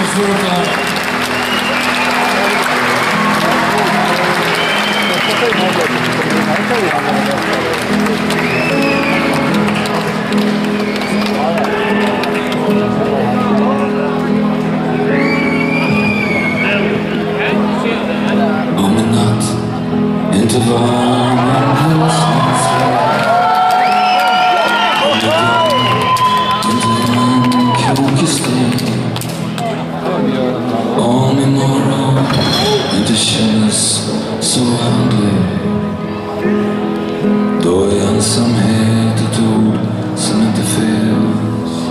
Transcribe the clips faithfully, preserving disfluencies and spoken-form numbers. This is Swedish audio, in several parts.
svårt att... Om en natt inte var en husens inte en krokesteg. Om imorgon inte känns så handlig, då är ensamhet ett ord som inte finns.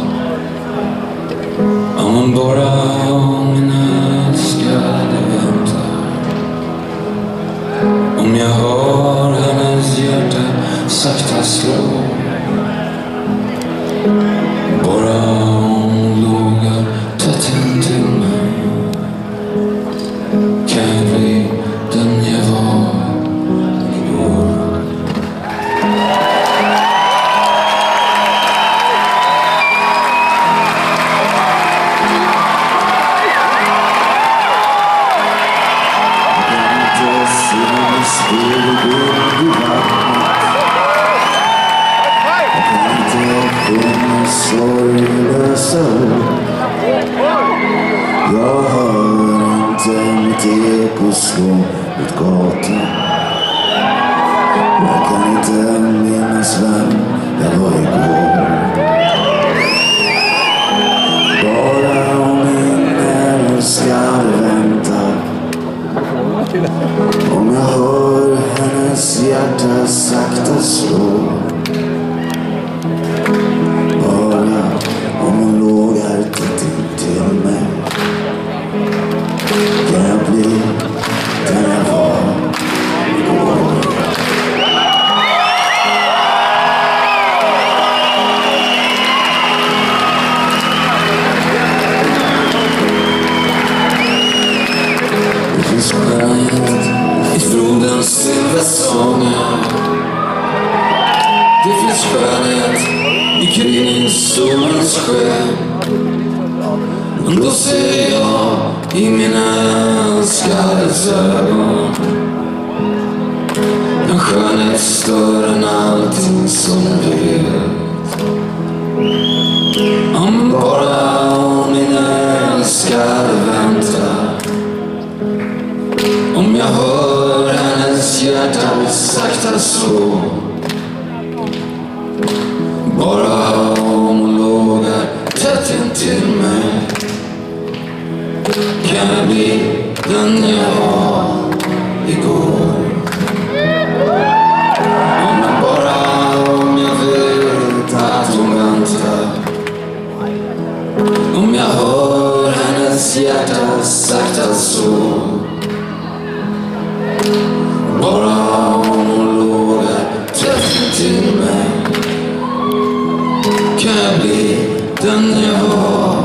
Om man bara om min älskade väntar, om jag hör hennes hjärta sakta slå, bara hon lågar tätt intill mig, kan jag bli den jag var igår. Sorglösa ord. Jag hör inte mitt eko slå mot gatan. Jag kan inte minnas vem jag var igår. Bara om min älskade väntar, om jag hör hennes hjärta sakta slå, om hon lågar tätt till mig, kan jag bli den jag var igår. Det finns skönhet i flodens silversånger. Det finns skönhet i gryningssolens sken. Men då ser jag i mina älskades ögon en skönhet större än allting som vi vet. Om bara om mina älskade väntar, om jag hör hennes hjärta sakta slå, bara om hon lågar tätt intill mig, kan jag bli den jag var igår. Om jag bara om jag vet att hon väntar, om jag hör hennes hjärta sakta slå, bara om hon lågar tätt intill mig, kan jag bli den jag var